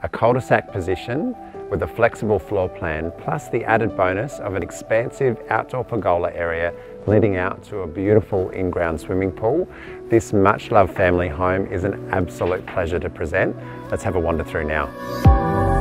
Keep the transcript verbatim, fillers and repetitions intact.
A cul-de-sac position with a flexible floor plan, plus the added bonus of an expansive outdoor pergola area leading out to a beautiful in-ground swimming pool. This much-loved family home is an absolute pleasure to present. Let's have a wander through now.